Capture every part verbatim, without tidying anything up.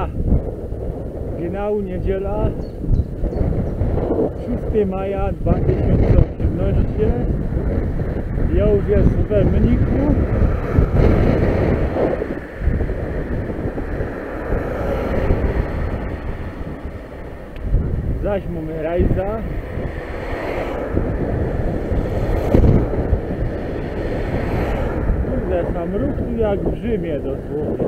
Ja, genau niedziela, szóstego maja dwa tysiące osiemnaście. Ja już jest w Mnichu. Zaś mamy rajza. Kurde, sam ruch tu jak w Rzymie dosłownie.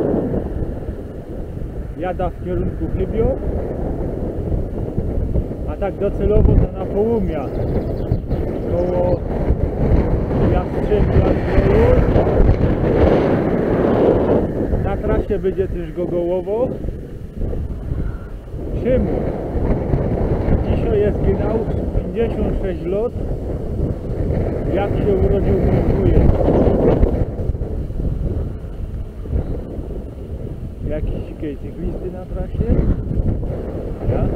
Jada w kierunku Chybio, a tak docelowo to na Połumia, koło Jastrzębia Zdroju. Na trasie będzie też Gogołowo. Czemu? Dzisiaj jest genau pięćdziesiąt sześć lat, jak się urodził mój wujek. Jakiś cyklisty na trasie? Ja?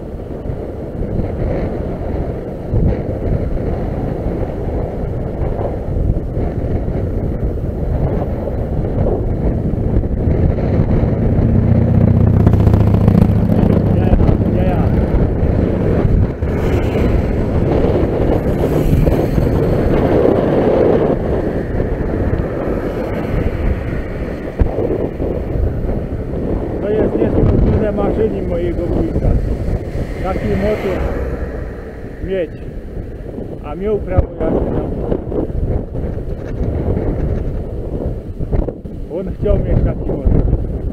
Maszyni mojego wujka. Taki motor mieć, a miał prawo jazdy na motor. On chciał mieć taki motor.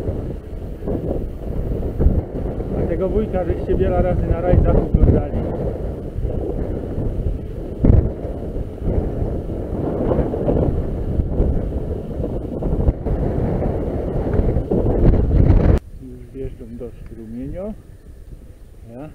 A tego wujka żeście wiele razy na rajzach oglądali. Do strumienia. Ja.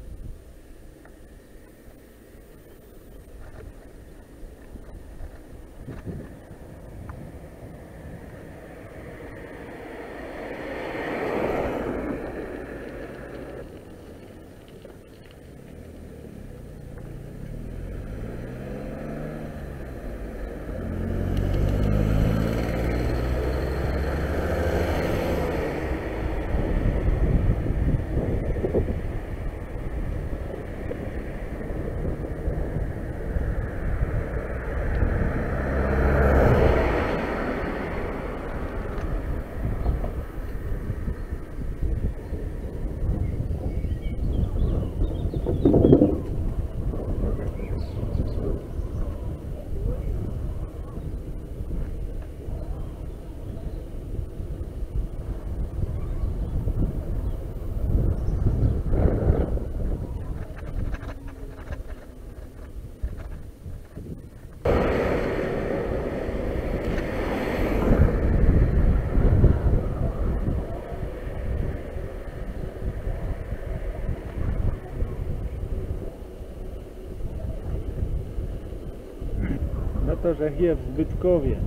No to, że je w Zbytkowie.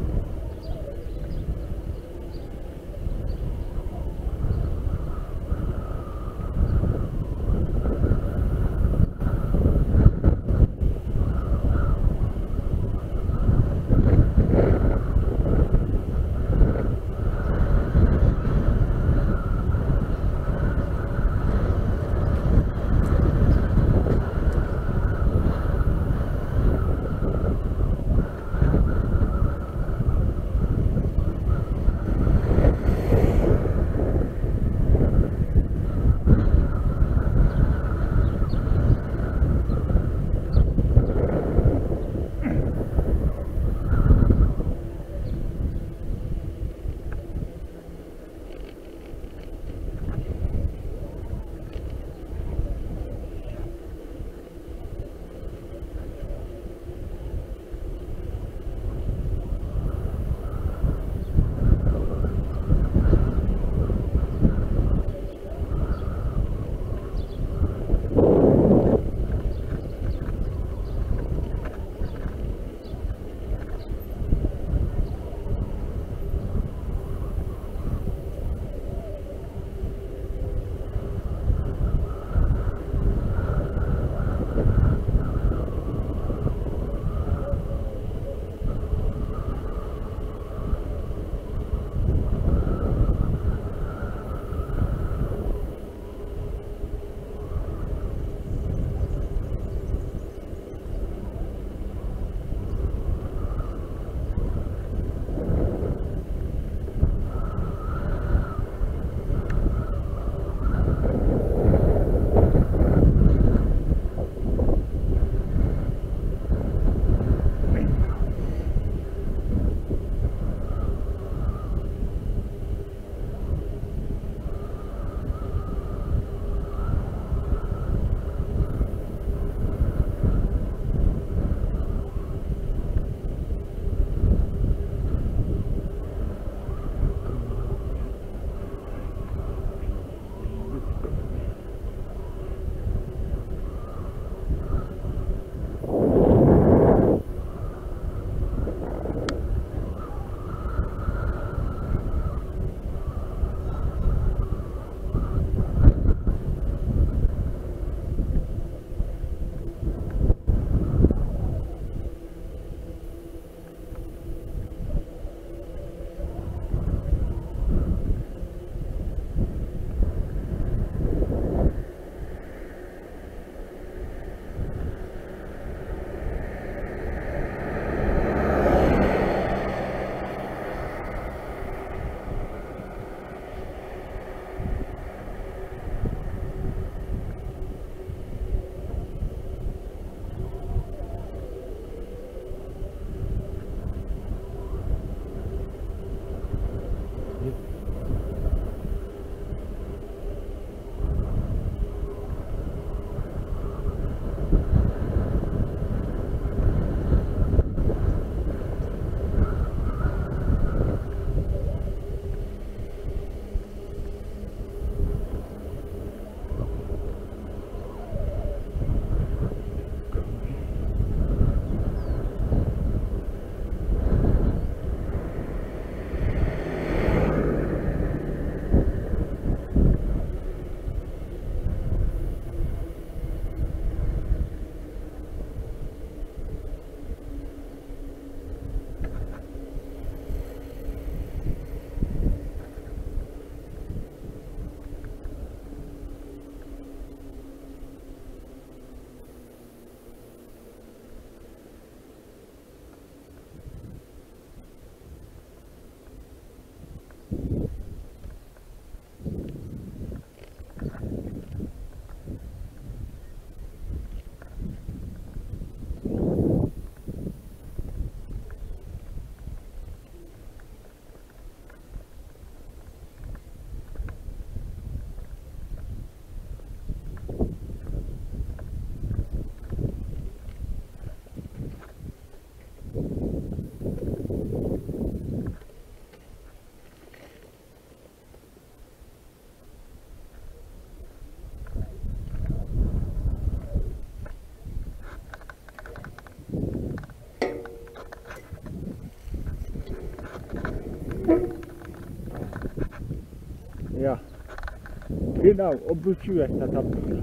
Genau, obróciłeś ta tabula.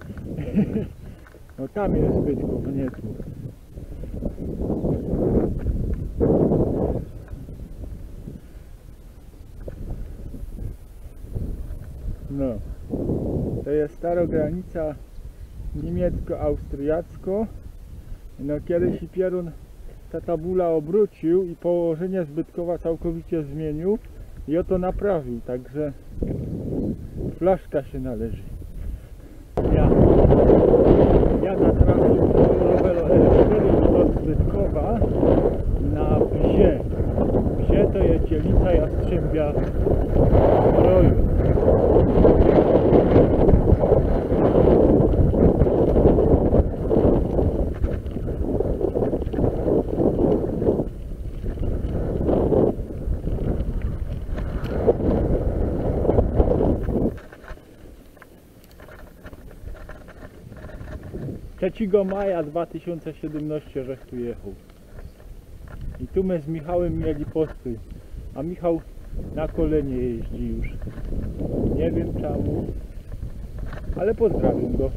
No tam jest zbytków, nie tu. No. To jest stara granica niemiecko-austriacko. No kiedyś i Pierun ta tabula obrócił i położenie zbytkowa całkowicie zmienił i oto naprawił, także flaszka się należy. Ja, ja na trasie Rowelo R cztery do Zbytkowa na Bzie. Bzie to jest dzielnica Jastrzębia Roju. trzeciego maja dwa tysiące siedemnastego żeś tu jechał. I tu my z Michałem mieli postój. A Michał na kolenie jeździ już. Nie wiem czemu, ale pozdrawiam go.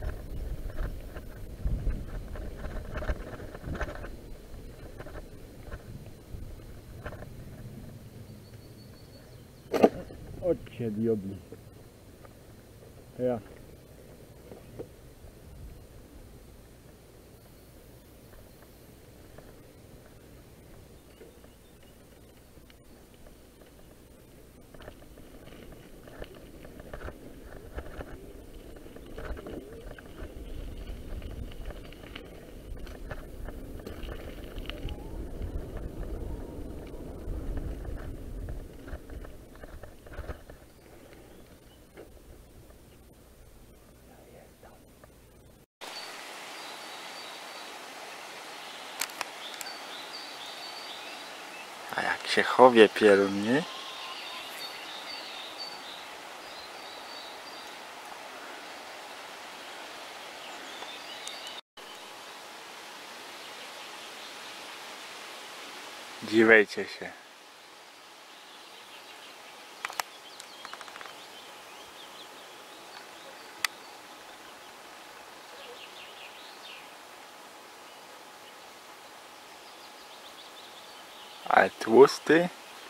Chodźcie diobli. Ja. A jak się chowie Pierun, nie? Dziwiajcie się. Ale tłusty.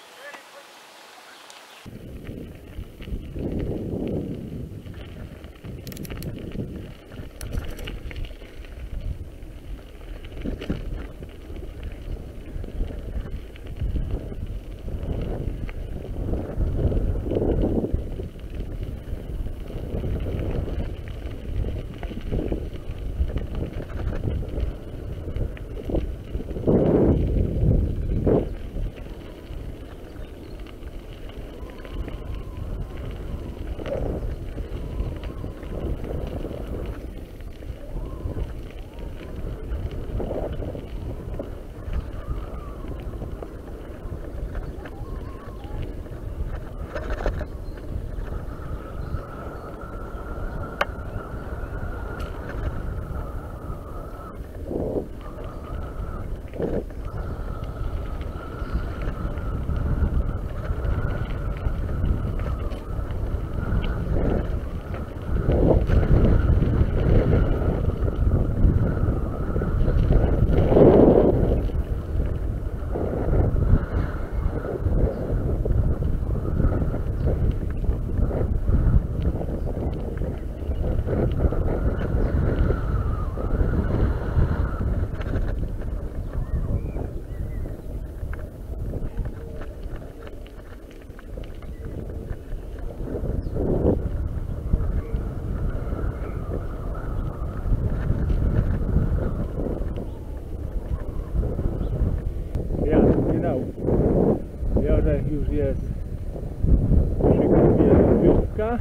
Jorek już jest przy grubie Zbytka.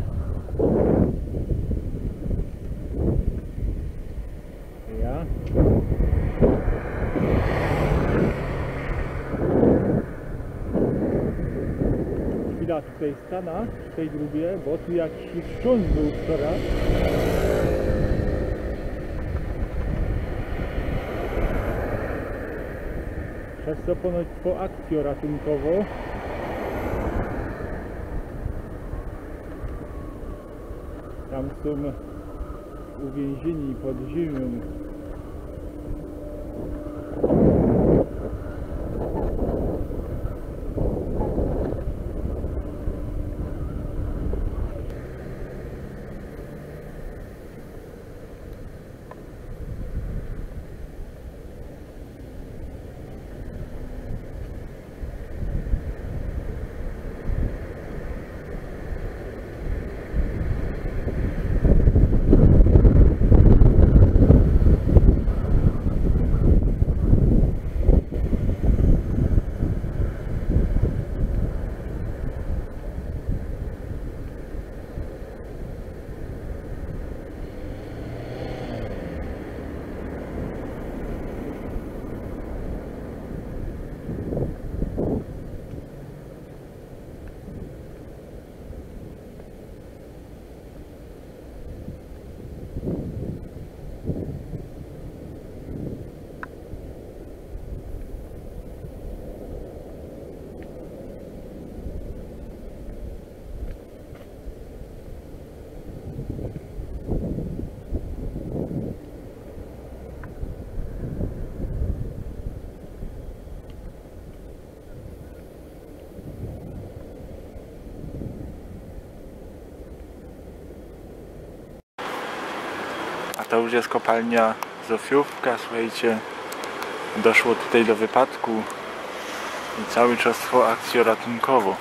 Ja. Chwila tutaj stana w tej grubie, bo tu jakiś szcząt był wczoraj. Przez co ponoć po akcję ratunkową Tam są uwięzieni pod ziemią. A to już jest kopalnia Zofiówka, słuchajcie. Doszło tutaj do wypadku i cały czas trwa akcja ratunkowa.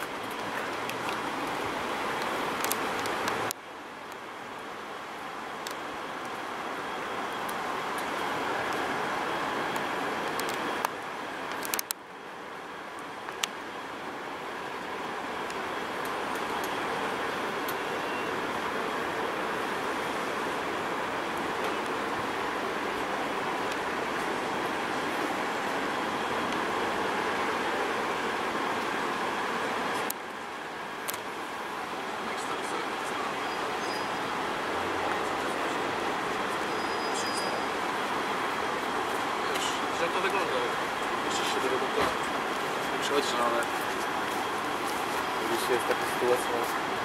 Jak to wygląda? Jeszcze się do tego nie przychodzi, no ale jeśli jest taka sytuacja.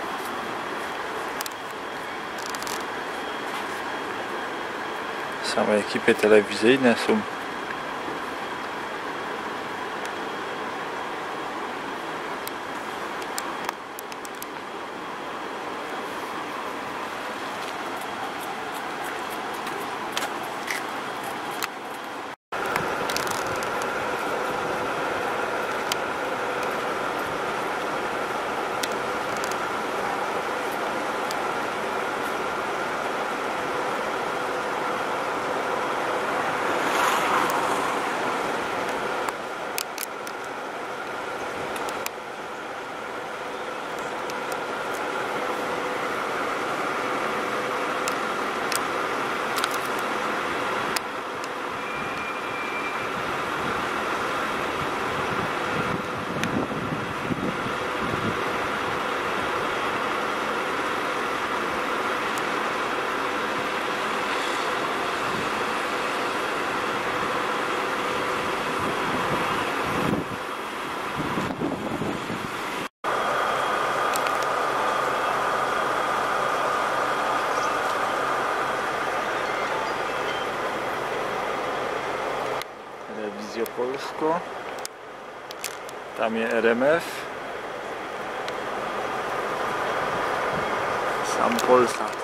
Same ekipy telewizyjne są. Telewizja Polska, tam jest R M F, sam Polsat.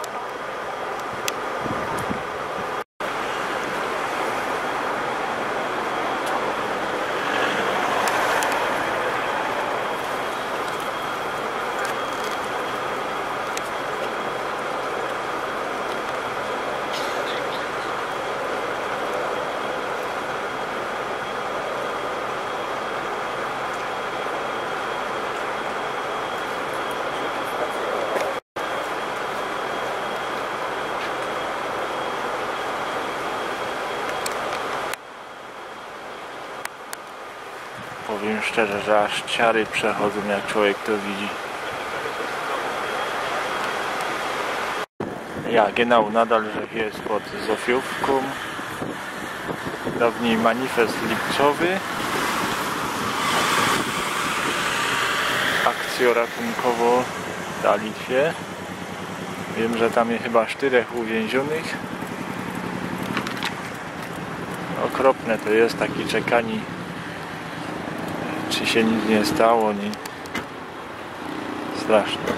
Powiem szczerze, że aż ciary przechodzą, jak człowiek to widzi. Ja, genau, nadal że jest pod Zofiówką. Dawniej manifest lipcowy. Akcja ratunkowo na Litwie. Wiem, że tam jest chyba czterech uwięzionych. Okropne to jest, takie czekanie, czy się nic nie stało, nie? Straszne.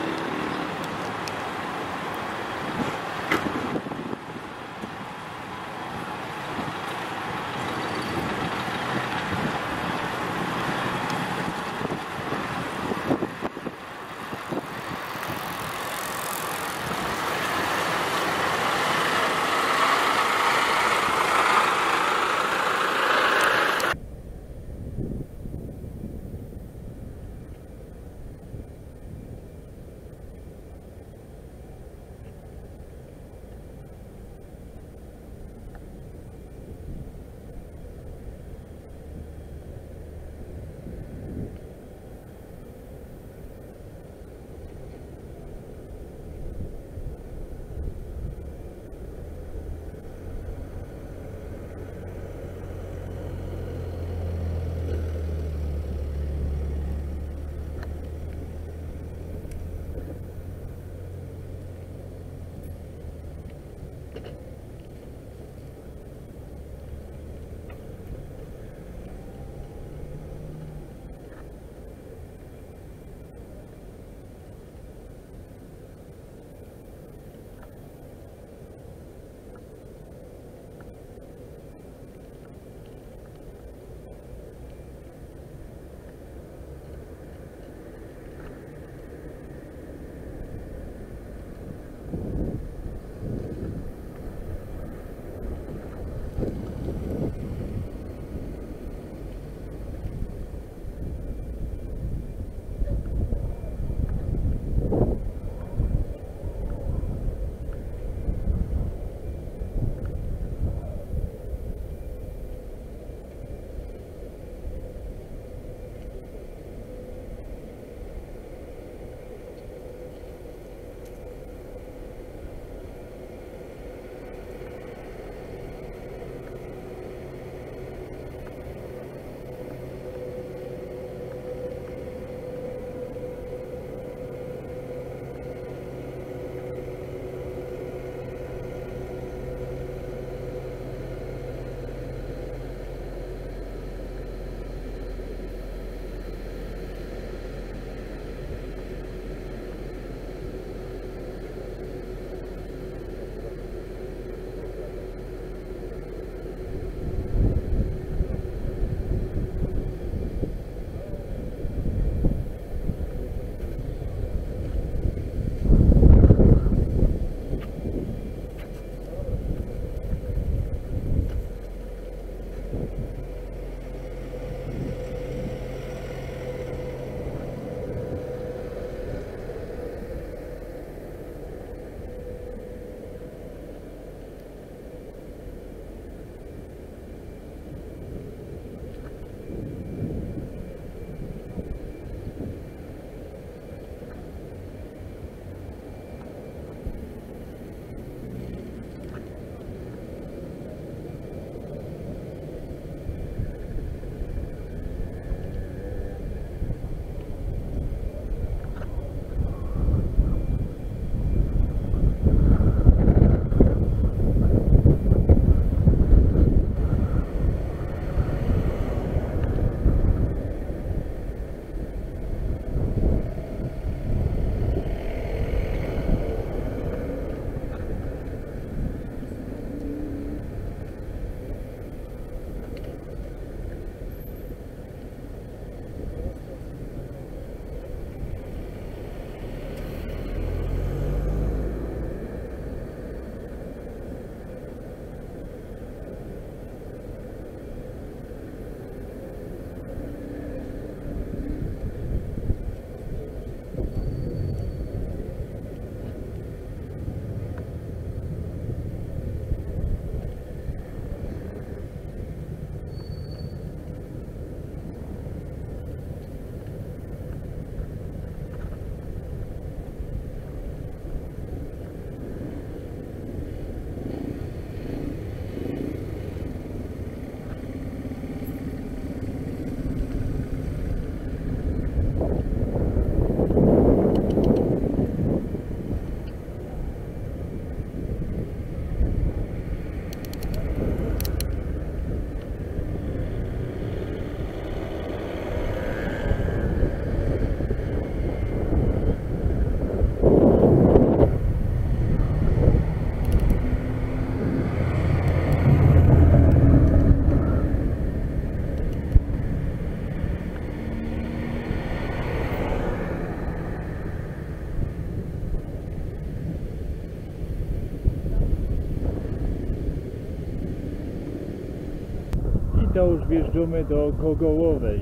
to już wjeżdżamy do Gogołowej.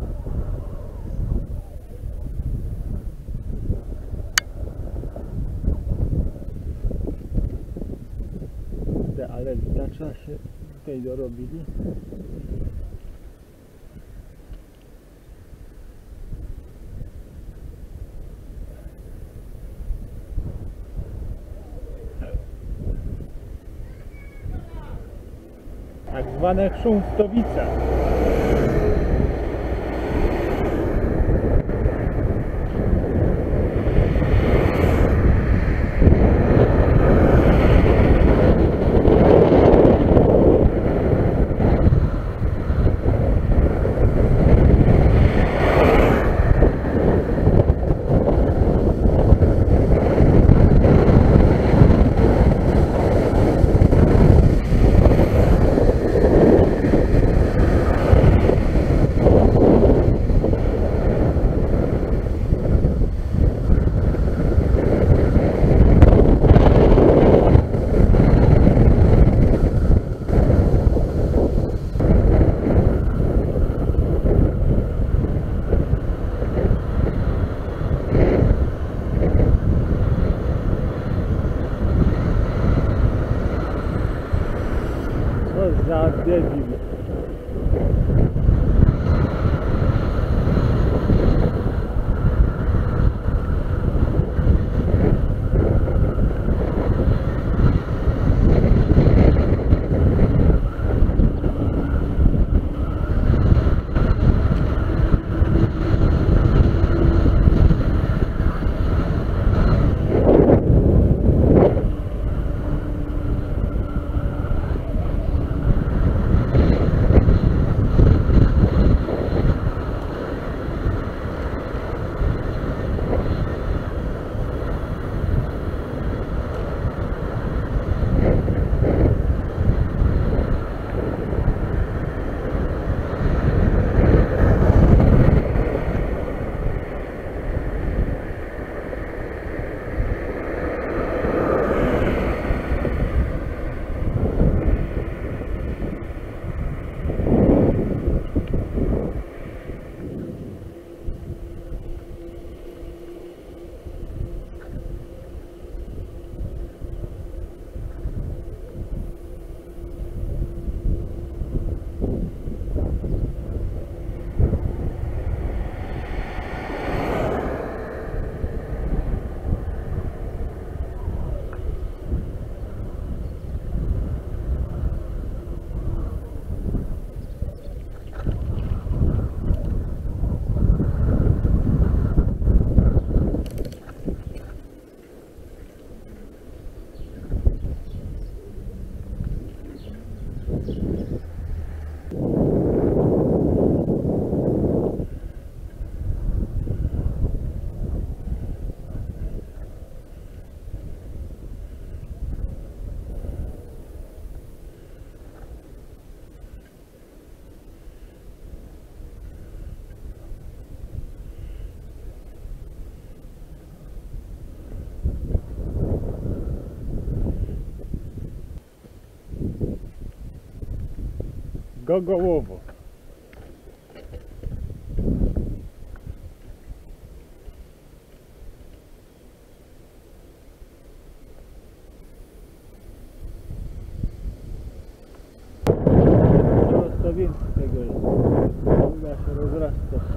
Ale widacza się tutaj dorobili. Tak zwane Chrząstowice. Za debil. Gogołowo. Coraz to więcej tego jest. Uda się rozrasta.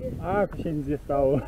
A, tu się nic nie stało.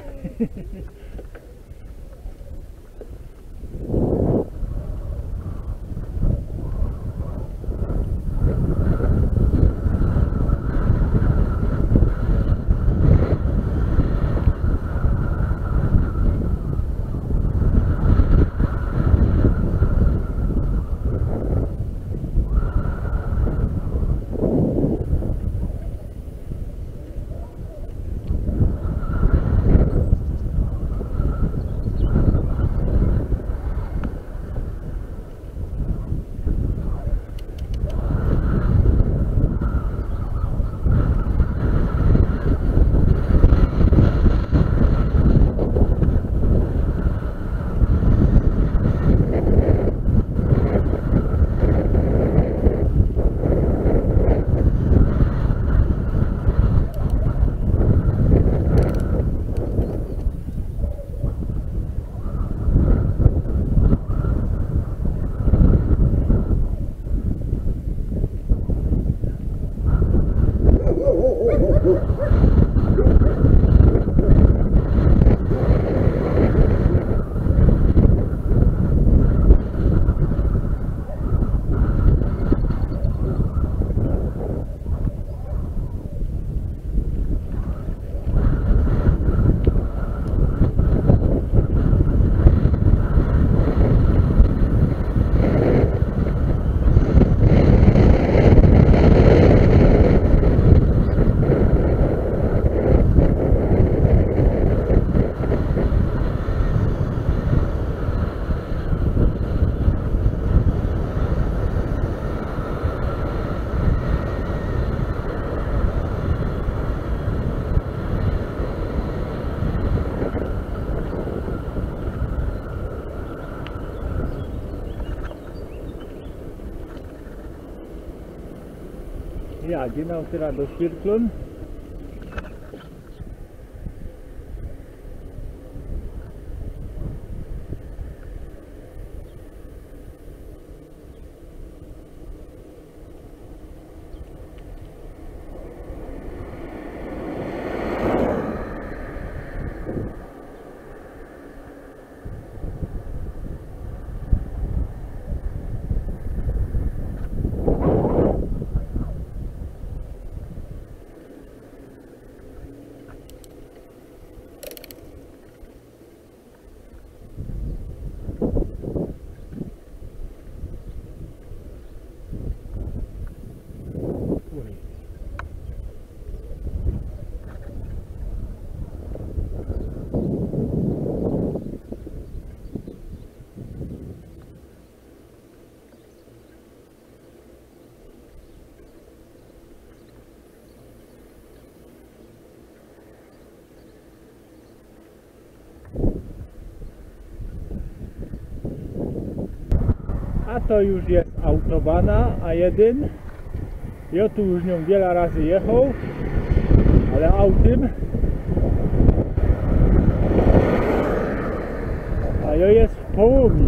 Ja, genau teraz do Świerklon. A to już jest autobana A jeden. Ja tu już nią wiele razy jechał, ale autem. A ja jest w połowie.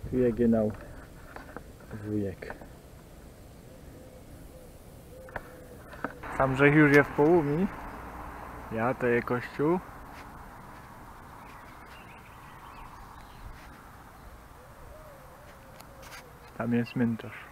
Tu je genau wujek. Sam Grzech już je w połumi. Ja to je kościół. Tam jest cmentarz.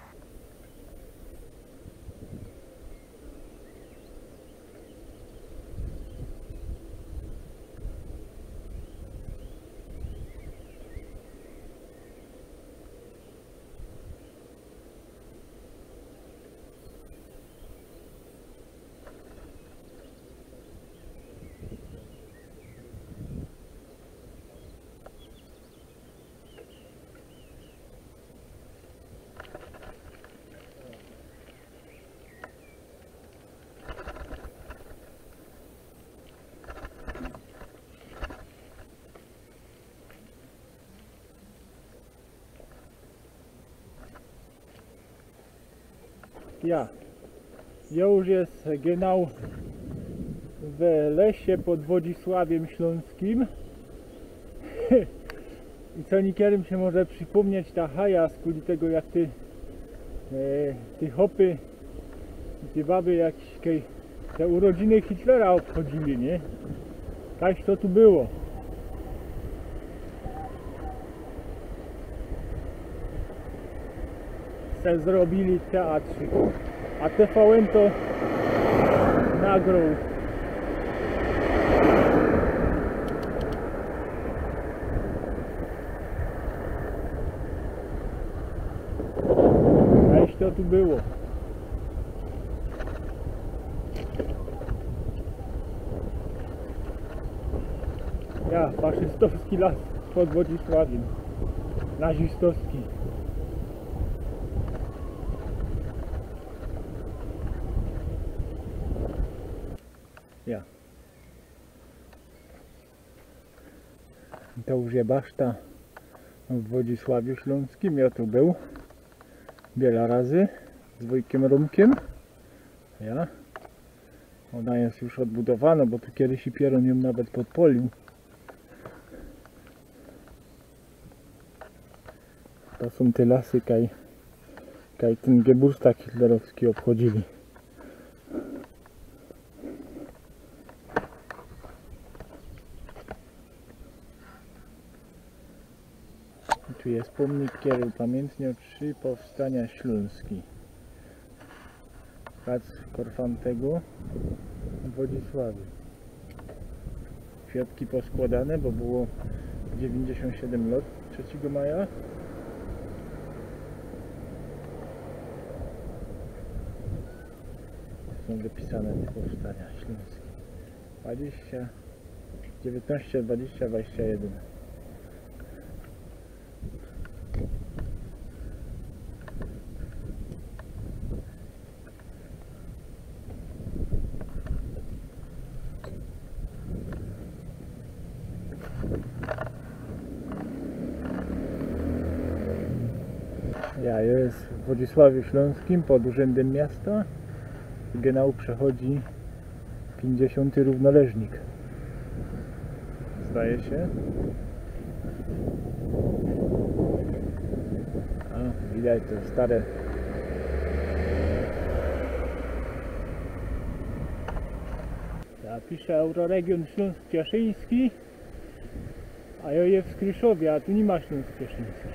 Ja. Ja już jest genau w lesie pod Wodzisławiem Śląskim. I co niekiedy się może przypomnieć ta haja z kuli tego, jak ty e, ty hopy i ty baby jakieś te urodziny Hitlera obchodzili, nie? Tak to tu było. Se zrobili teatrzyk, a T V N to nagrał. Aś to tu było. Ja, faszystowski las pod Wodzisławiem. Nazistowski. Ja. To już jest baszta w Wodzisławiu Śląskim. Ja tu był wiele razy z wujkiem Rumkiem. Ja. Ona jest już odbudowana, bo tu kiedyś i Pieron ją nawet podpolił. To są te lasy, kaj, kaj ten Geburtstag hitlerowski obchodzili. Tu jest pomnik Kieru, pamiętnie o trzy powstania śląski. Plac Korfantego w Wodzisławiu. Kwiatki poskładane, bo było dziewięćdziesiąt siedem lat trzeciego maja. Są wypisane te powstania śląskie. dwadzieścia, dziewiętnaście, dwadzieścia, dwadzieścia jeden. Ja jest w Wodzisławiu Śląskim pod Urzędem Miasta. Genau przechodzi pięćdziesiąty równoleżnik. Zdaje się. A, widać to stare. Ja piszę Euroregion Śląsk Cieszyński, a ja jest w Kryszowie, a tu nie ma Śląsk Cieszyński.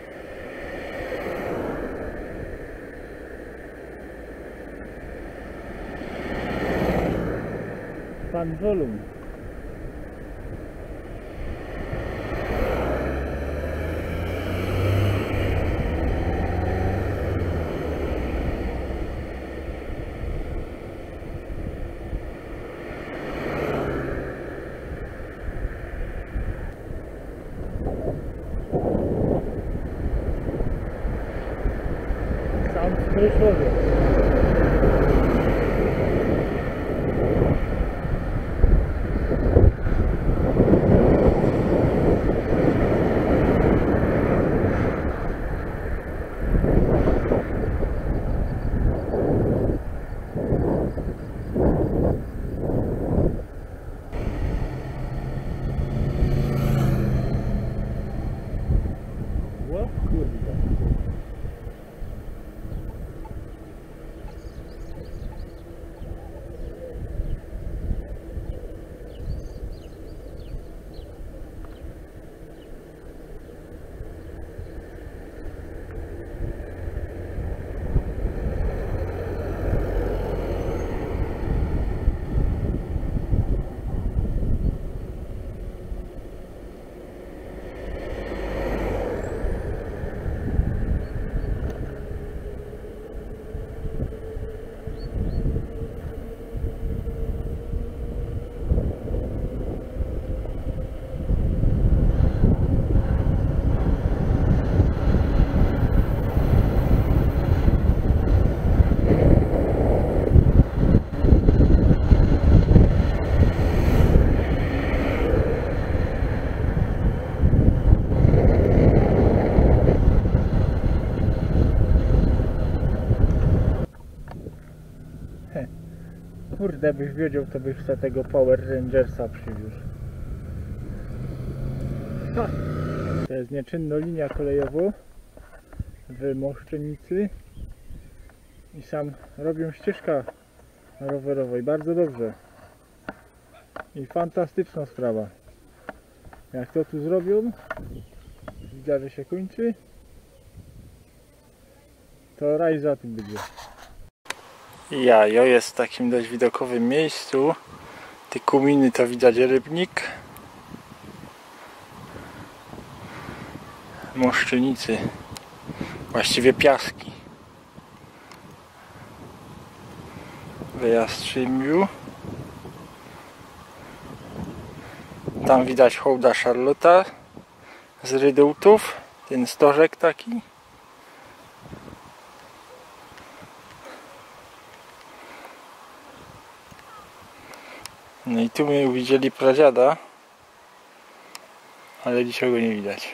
Pan Wolum. Sam w Kryszowie. O kurde. Kurde, byś wiedział, to byś za tego Power Rangersa przywiózł. Ha! To jest nieczynna linia kolejowa w Moszczenicy i sam robią ścieżka rowerowa i bardzo dobrze. I fantastyczna sprawa. Jak to tu zrobią, widzę, że się kończy, to raj za tym będzie. Jajo jest w takim dość widokowym miejscu. Te kuminy to widać rybnik. Moszczenicy. Właściwie piaski. W Jastrzębiu. Tam widać hołda Charlotta z Rydultów. Ten stożek taki. No i tu my widzieli pradziada, ale dzisiaj go nie widać.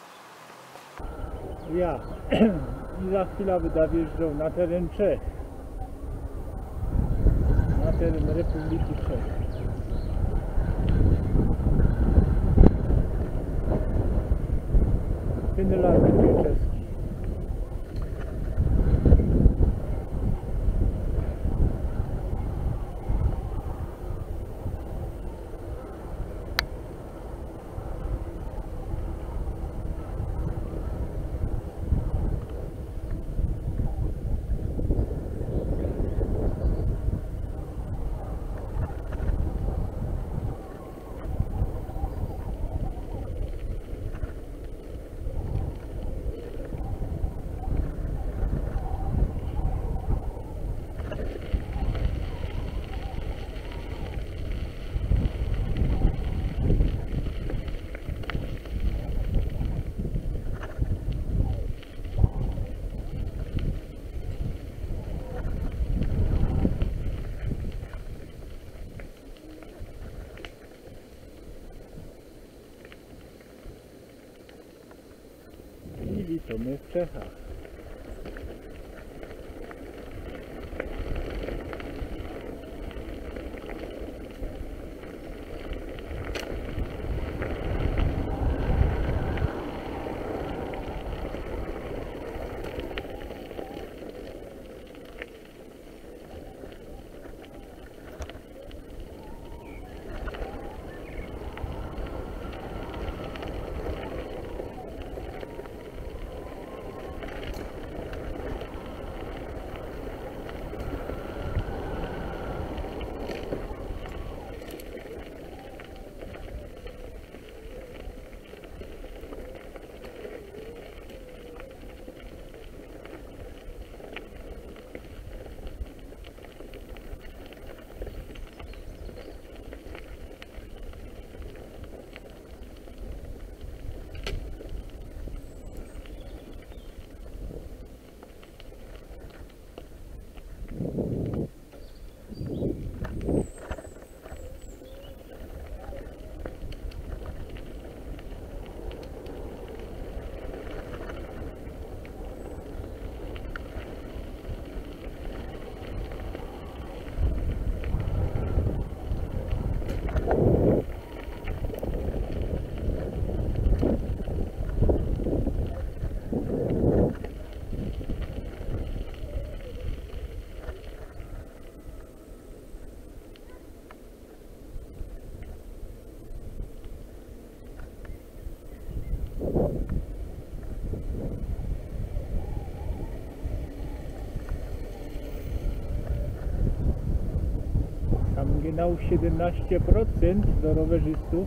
Ja i za chwilę będę wjeżdżał na teren Czech, na teren Republiki Czech. Finland czeski. I to my w Czechach. Oryginał siedemnaście procent do rowerzystów.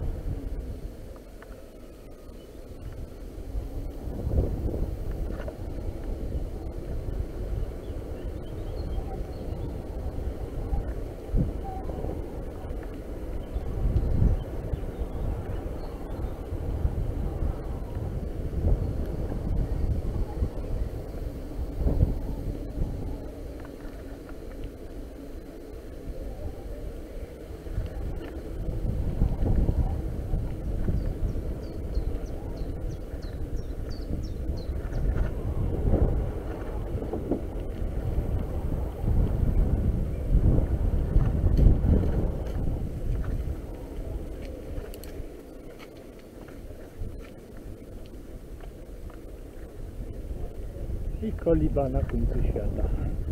I koliba na końcu świata.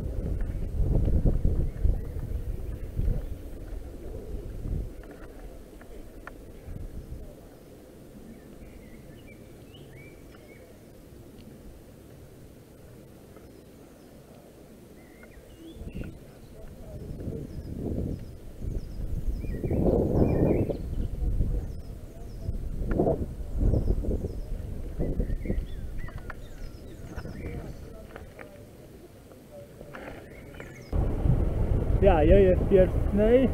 Ja, ja jest Piersnej.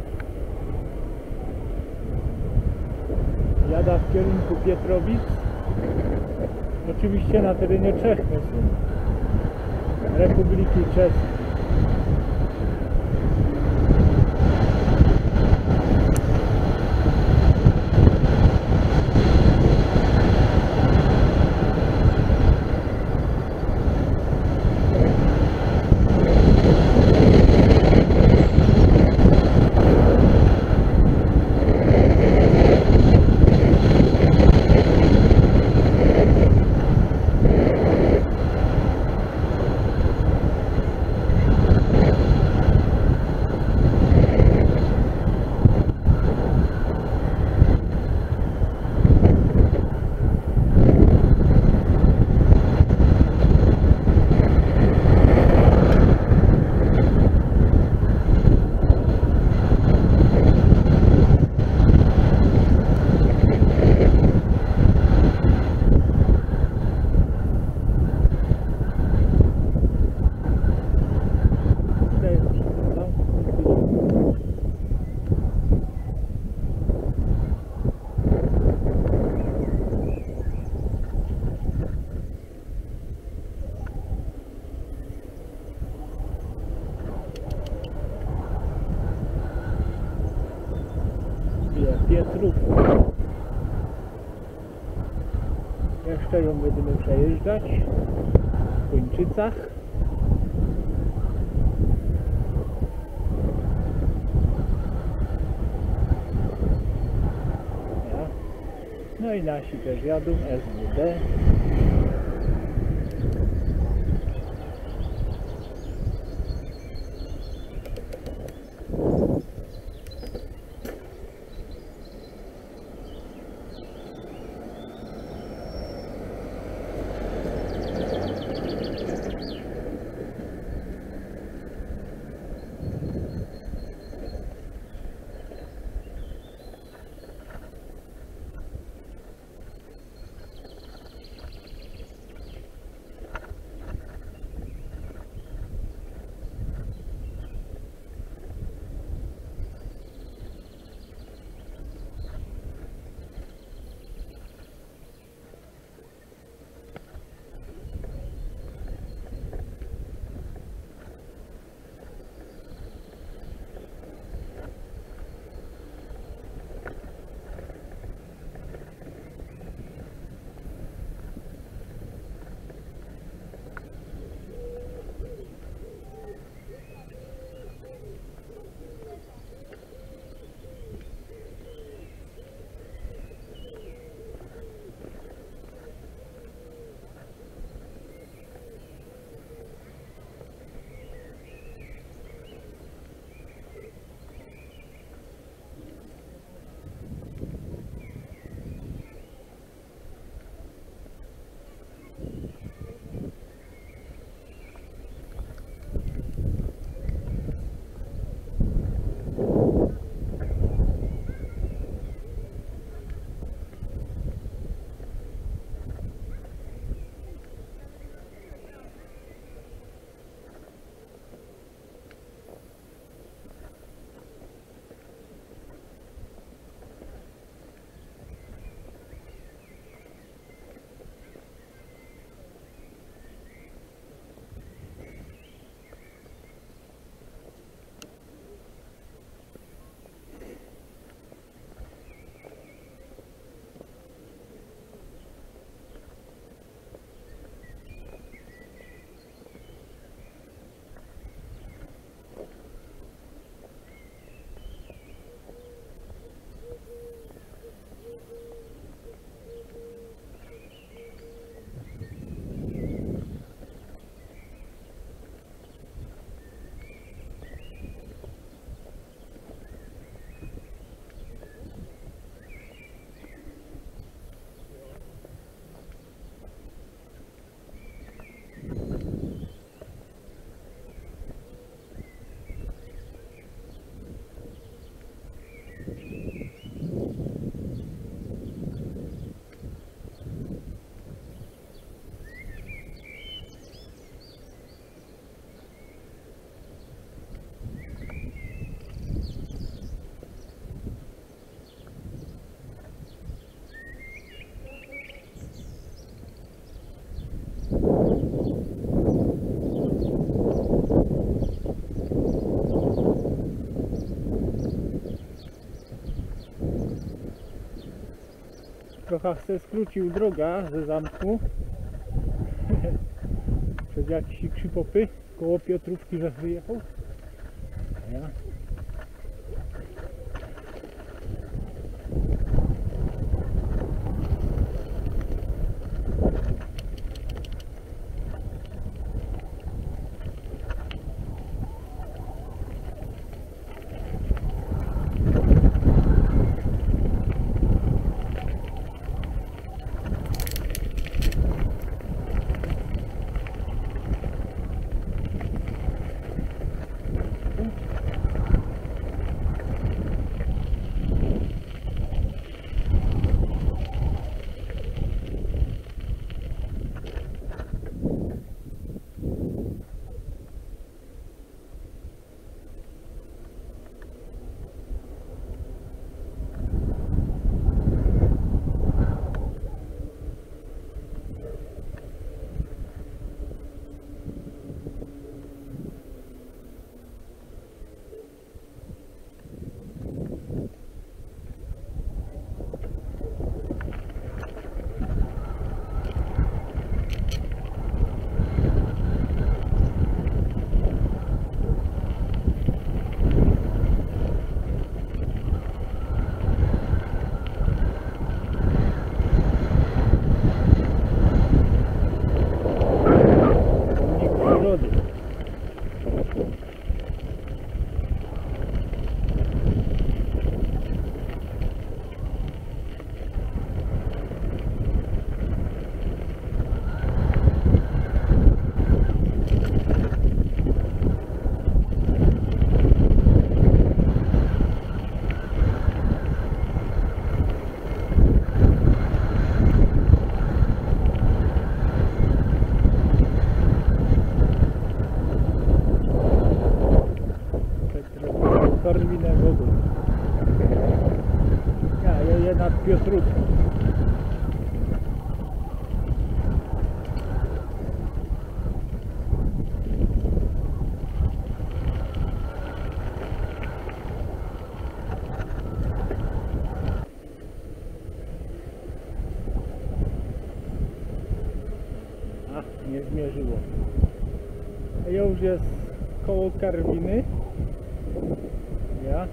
Jada w kierunku Pietrowic. Oczywiście na terenie Czech, myślę. Republiki Czeskiej. Pietrów. Jeszcze ją będziemy przejeżdżać w Kończycach. Ja. No i nasi też jadą, S W D. Trochę se skrócił droga ze zamku przez jakieś krzypopy koło Piotrówki, że wyjechał. A ja Korwinę wodą. Ja jeję nad Piotrówką. A, nie zmierzyło. Ja już jest koło Karwiny. Ja.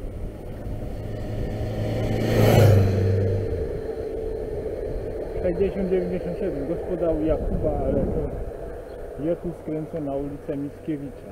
sześćdziesiąt dziewięćdziesiąt siedem, gospoda u Jakuba, ale to Jakub skręca na ulicę Mickiewicza.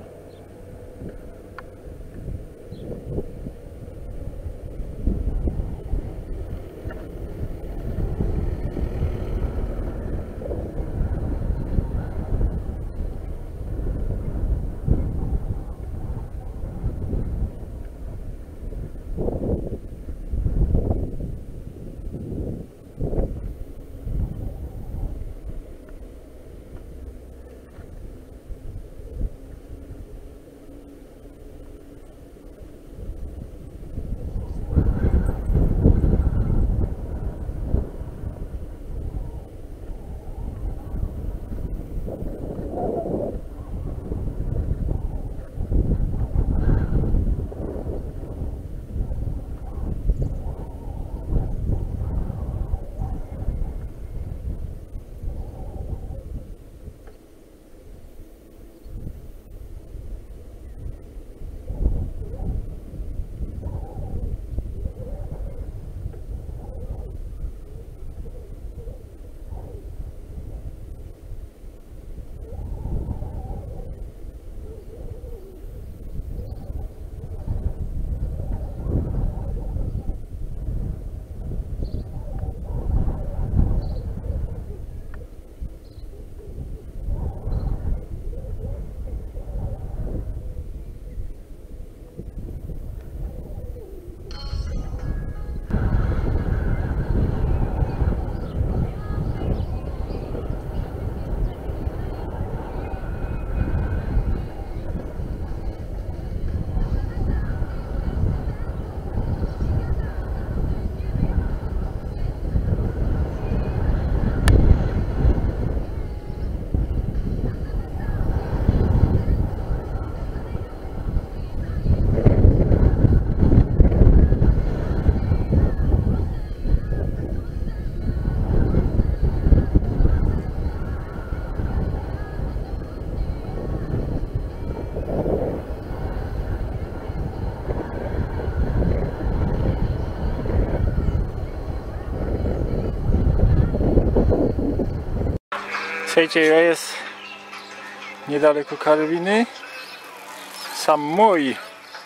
Słuchajcie, ja jest niedaleko Karwiny sam Moj.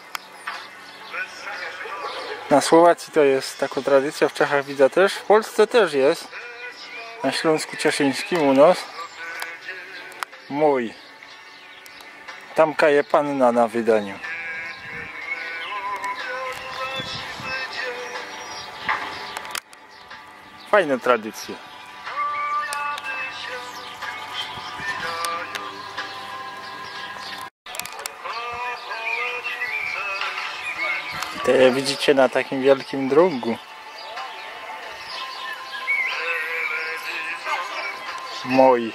Na Słowacji to jest taka tradycja, w Czechach widzę też, w Polsce też jest, na Śląsku Cieszyńskim u nas Moj. Tam kaje panna na wydaniu. Fajne tradycje. Te widzicie na takim wielkim drugu. Moi.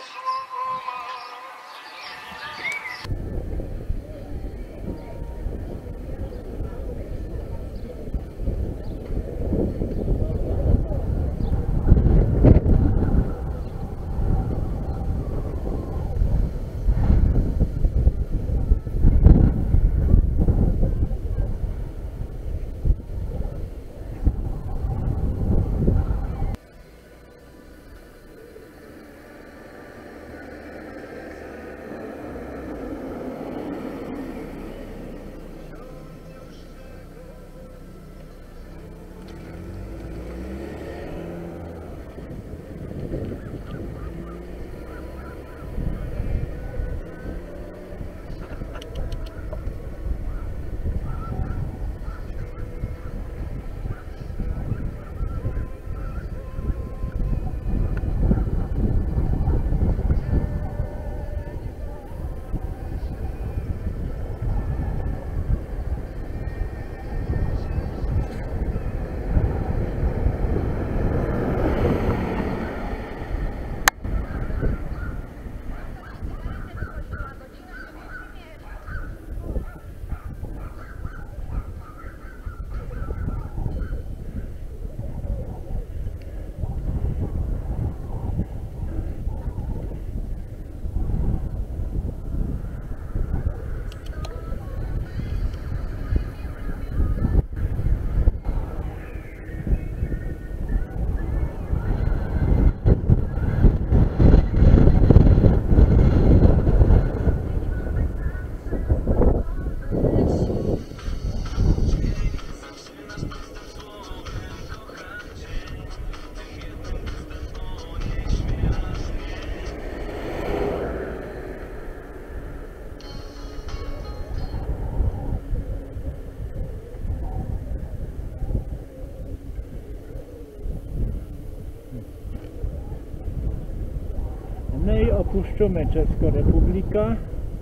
No i opuszczamy Czeską Republikę.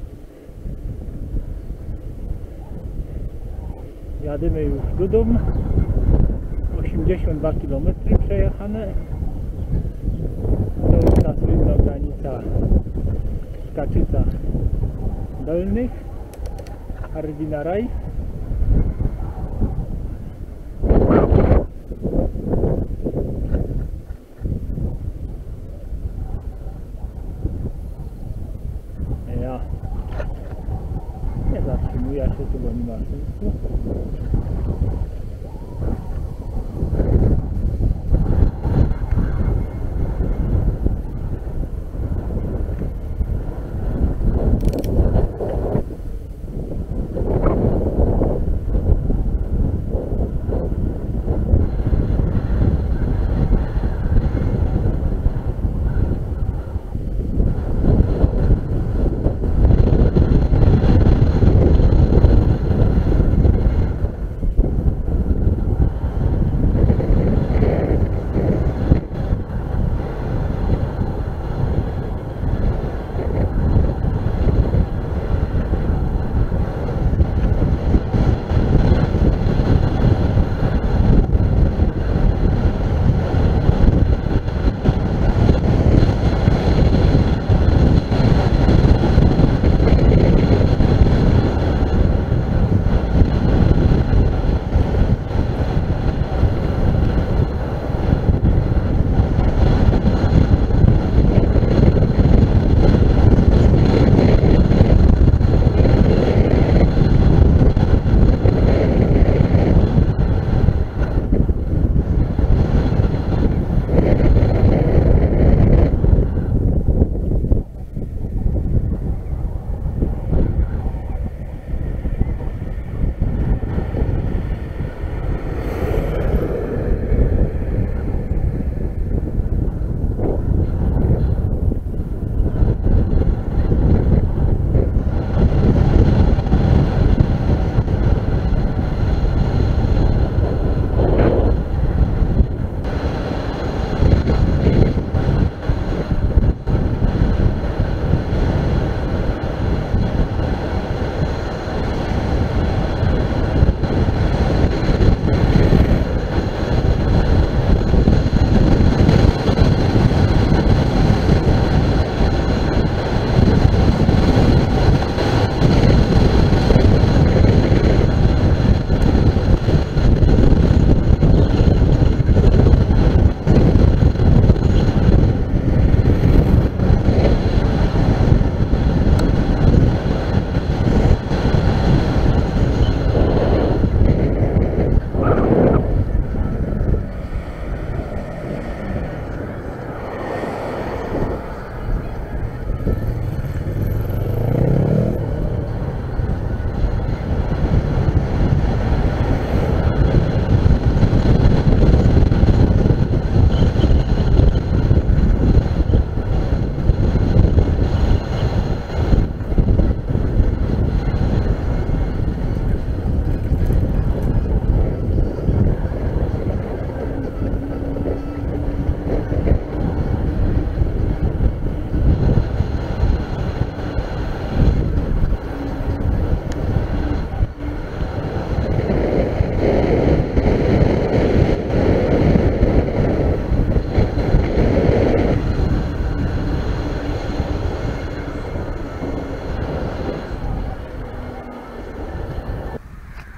Jadymy już do domu. osiemdziesiąt dwa kilometry przejechane. To jest ta słynna granica w Kaczycach Dolnych, Karwina Raj. Ja nie zatrzymuję się tu, bo nie ma sensu.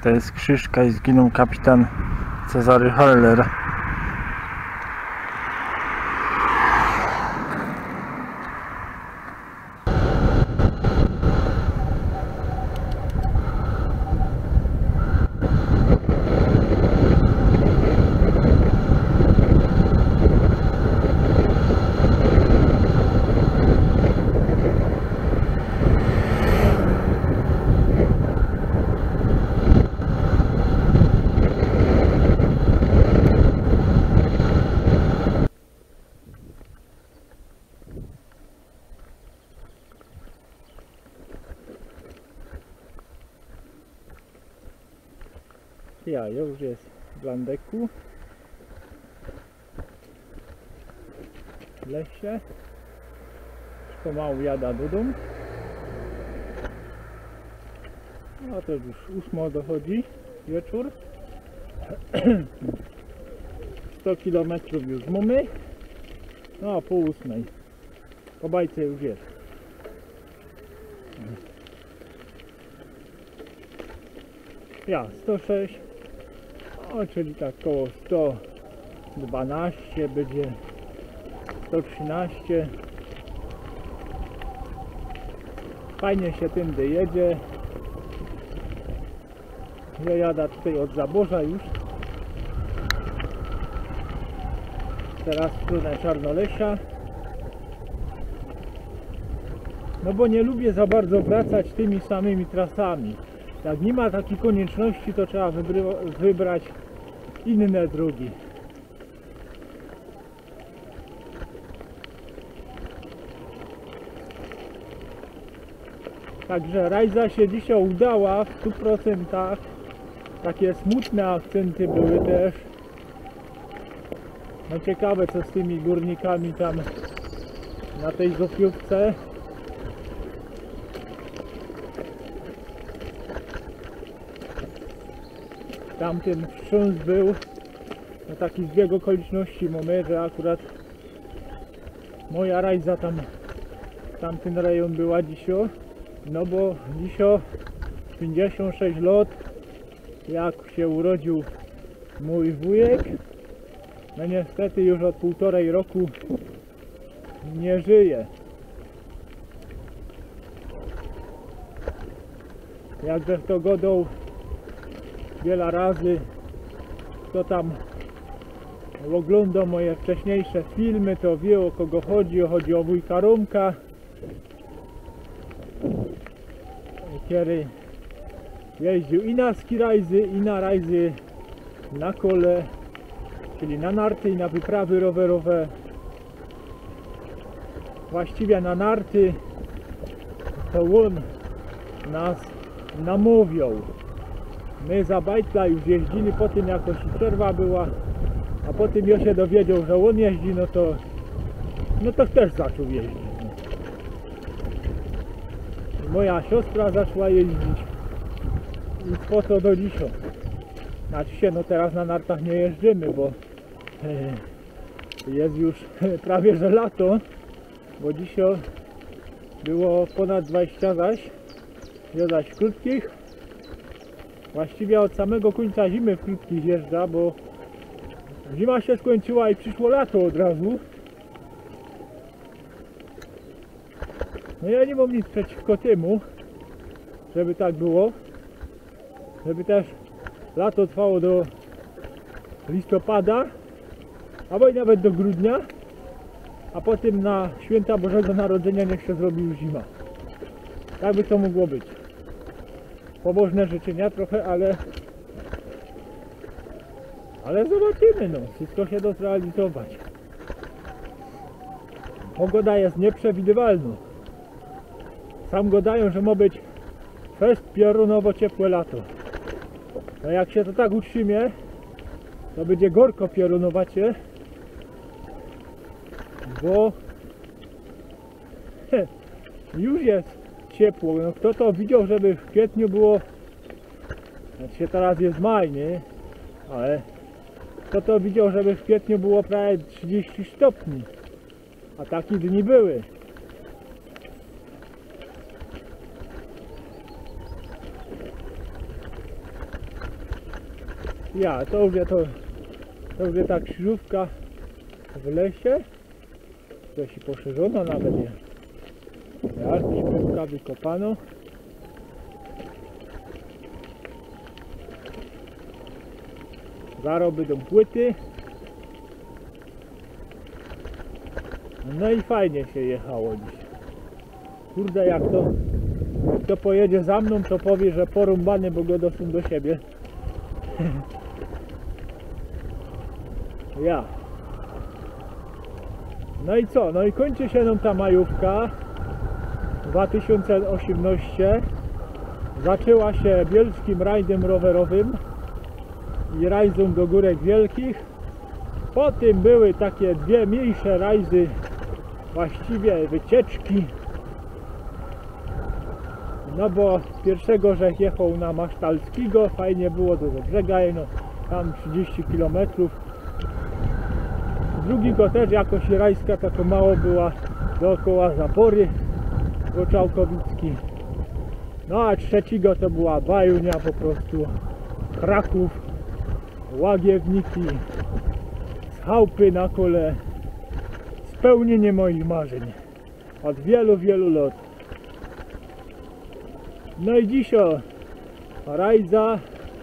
To jest Krzyżka i zginął kapitan Cezary Haller. Ja już jest w Landeku, w lesie, pomału jada do domu. No to już ósma dochodzi wieczór. sto kilometrów już mamy. No po ósmej. Po bajce już jest. Ja sto sześć, no, czyli tak koło sto dwanaście, będzie sto trzynaście. Fajnie się tędy jedzie. Ja jadę tutaj od Zaborza już. Teraz w stronę Czarnolesia. No bo nie lubię za bardzo wracać tymi samymi trasami. Jak nie ma takiej konieczności, to trzeba wybrać inne drogi. Także rajza się dzisiaj udała w stu procentach. Takie smutne akcenty były też. No ciekawe, co z tymi górnikami tam na tej Zofiówce. Tamten wstrząs był no taki zbieg okoliczności mamy, że akurat moja rajza tam tamten rejon była dzisiaj, no bo dzisiaj pięćdziesiąt sześć lat jak się urodził mój wujek. No niestety już od półtorej roku nie żyje. Jakże to godał wiele razy, kto tam ogląda moje wcześniejsze filmy, to wie, o kogo chodzi. Chodzi o wujka Romka, który jeździł i na ski rajzy, i na rajzy na kole, czyli na narty i na wyprawy rowerowe. Właściwie na narty to on nas namówił. My za bajtla już jeździli po tym, jakoś przerwa była, a potem ja się dowiedział, że on jeździ, no to no to też zaczął jeździć. I moja siostra zaczęła jeździć i po to do dzisiaj. Znaczy się, no teraz na nartach nie jeździmy, bo jest już prawie że lato, bo dzisiaj było ponad dwadzieścia zaś, ja zaś w krótkich. Właściwie od samego końca zimy w krótkich jeżdża, bo zima się skończyła i przyszło lato od razu. No ja nie mam nic przeciwko temu, żeby tak było, żeby też lato trwało do listopada, albo i nawet do grudnia, a potem na święta Bożego Narodzenia niech się zrobi już zima. Tak by to mogło być. Pobożne życzenia trochę, ale ale zobaczymy, no, wszystko się da zrealizować. Pogoda jest nieprzewidywalna. Sam gadają, że ma być fest piorunowo ciepłe lato. No jak się to tak utrzymie, to będzie gorko piorunowacie, bo he, już jest ciepło. No kto to widział, żeby w kwietniu było, znaczy teraz jest maj, nie? Ale kto to widział, żeby w kwietniu było prawie trzydzieści stopni, a takie dni były. Ja, to już to, to już ta krzyżówka w lesie. Coś poszerzono nawet je. Ja, krzyżówka wykopano. Zaraz będą płyty. No i fajnie się jechało dziś. Kurde, jak to kto pojedzie za mną, to powie, że porąbany, bo go dosyć do siebie. Ja. No i co? No i kończy się nam ta majówka dwa tysiące osiemnaście. Zaczęła się bielskim rajdem rowerowym i rajdą do Górek Wielkich. Po tym były takie dwie mniejsze rajdy, właściwie wycieczki. No bo pierwszego żech jechał na Masztalskiego, fajnie było do brzega, no tam trzydzieści kilometrów. Drugiego też jakoś rajska taka mało była dookoła Zapory Boczałkowicki. No a trzeciego to była Bajunia, po prostu Kraków, Łagiewniki, Chałupy na kole. Spełnienie moich marzeń od wielu, wielu lat. No i dzisiaj rajza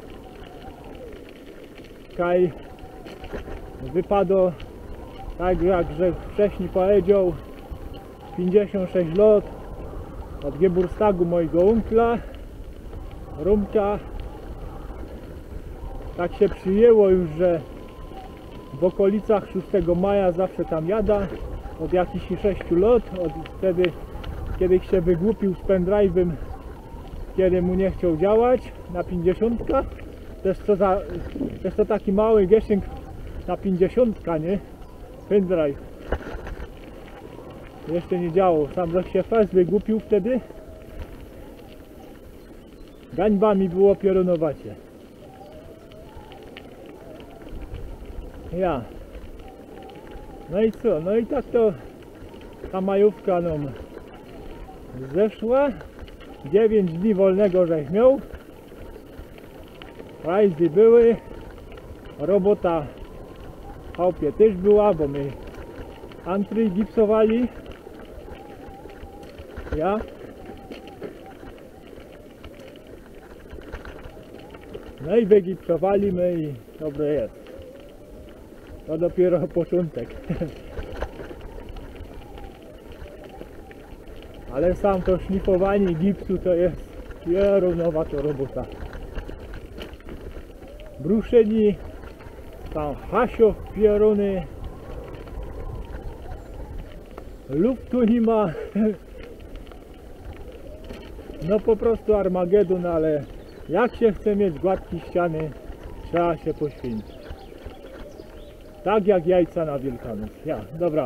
kaj wypadło tak, jak że wcześniej powiedział, pięćdziesiąt sześć lat od Geburstagu mojego unkla Rumka. Tak się przyjęło już, że w okolicach szóstego maja zawsze tam jada od jakichś sześciu lat, od wtedy kiedyś się wygłupił z pendrive'em, kiedy mu nie chciał działać na pięćdziesiątka. Też to, za, też to taki mały gieszynk na pięćdziesiątka, nie? Pendrive jeszcze nie działał, sam że się fest wygłupił wtedy. Gańba mi było piorunowacie. Ja. No i co? No i tak to ta majówka nam zeszła. dziewięć dni wolnego żech miał. Rajdy były. Robota w chałupie też była, bo my antry gipsowali. Ja. No i wygipsowali my i dobre jest. To dopiero początek. Ale sam to szlifowanie gipsu to jest pierunowa to robota. Bruszeni, tam hasio pieruny, luftu nie ma. No po prostu Armagedon, ale jak się chce mieć gładkie ściany, trzeba się poświęcić. Tak jak jajca na Wielkanoc. Ja, dobra.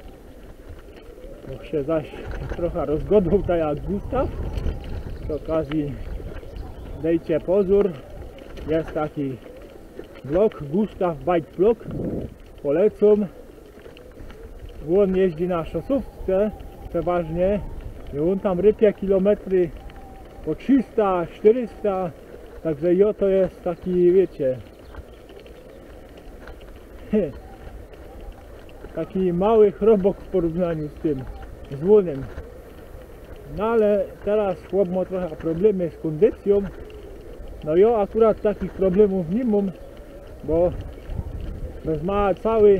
Bo się zaś trochę rozgodł tak jak Gustaw. Z okazji dejcie pozór. Jest taki blog, Gustaw Bike Blog. Polecam. On jeździ na szosówce przeważnie. I on tam rypie kilometry po trzysta czterysta. Także jo to jest taki, wiecie, taki mały chrobok w porównaniu z tym, z łonem. No ale teraz chłop ma trochę problemy z kondycją. No ja akurat takich problemów nie mam, bo bez ma cały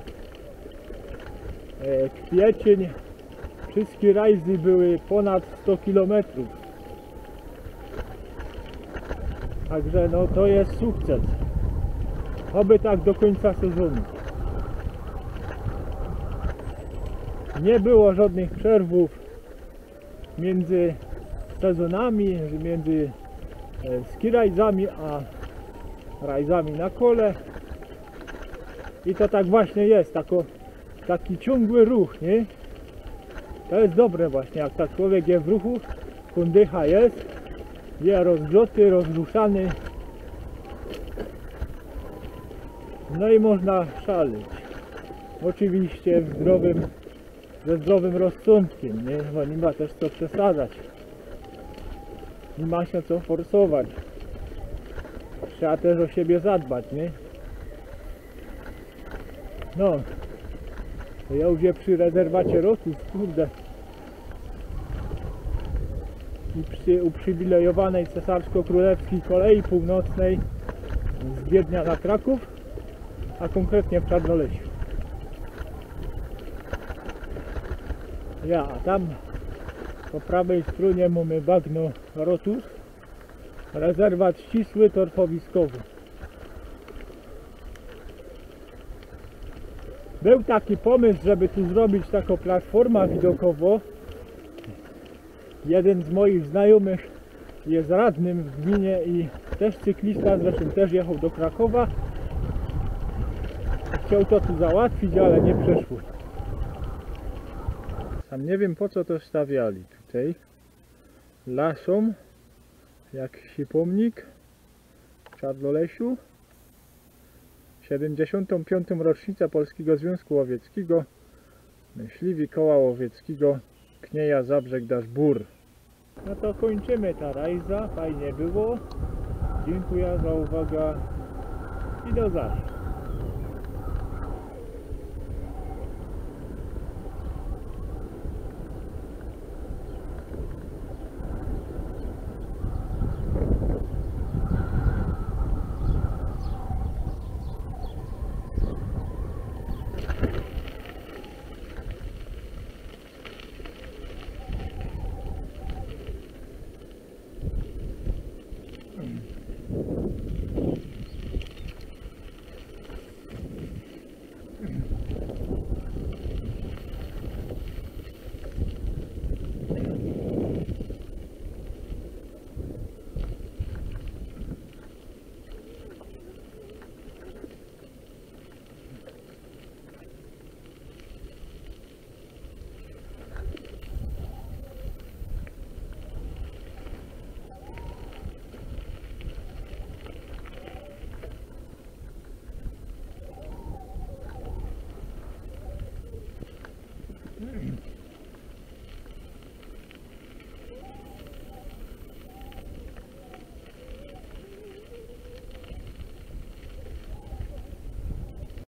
e, kwiecień wszystkie rajdy były ponad sto kilometrów. Także no to jest sukces. Oby tak do końca sezonu. Nie było żadnych przerwów między sezonami, między ski rajdami a rajdami na kole. I to tak właśnie jest, tako, taki ciągły ruch, nie? To jest dobre właśnie, jak tak człowiek jest w ruchu, kondycha jest, jest rozgrzoty, rozruszany. No i można szaleć. Oczywiście w zdrowym, ze zdrowym rozsądkiem, nie? Bo nie ma też co przesadzać. Nie ma się co forsować. trzeba też o siebie zadbać, nie? No, to ja już je przy rezerwacie Rotus, kurde. I przy uprzywilejowanej cesarsko-królewskiej kolei północnej z Wiednia na Kraków, a konkretnie w Czarnolesiu. Ja, a tam po prawej stronie mamy bagno Rotus, rezerwat ścisły torfowiskowy. Był taki pomysł, żeby tu zrobić taką platformę widokową. Jeden z moich znajomych jest radnym w gminie i też cyklista, zresztą też jechał do Krakowa. Chciał to tu załatwić, ale nie przeszło. Sam nie wiem, po co to stawiali tutaj. Lasom, jakiś pomnik w Czarnolesiu. siedemdziesiątą piątą rocznicę Polskiego Związku Łowieckiego. Myśliwi koła łowieckiego Knieja Zabrzeg dasz Bór. No to kończymy ta rajza, fajnie było. Dziękuję za uwagę i do zawsze.